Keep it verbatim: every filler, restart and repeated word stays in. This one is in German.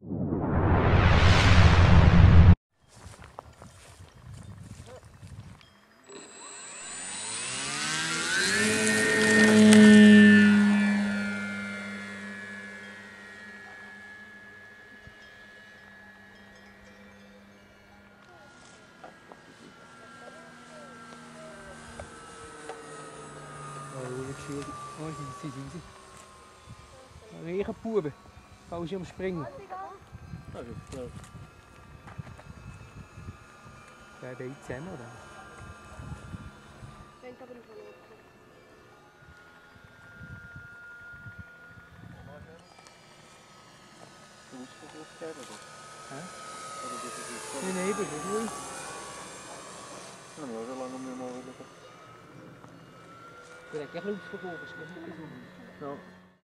Oh, sie sind sie. Regenbuben. Gaan ze om springen. Ja, ben je zusammen oder? Ich denke aber nicht verloren. Du musst es aufgeben, oder? Hä? Oder bist du jetzt Nein, nein, das ist ruhig. Ja, wir haben schon lange mal wieder. Vielleicht ein bisschen ausverkauft, ist nicht so. Ja.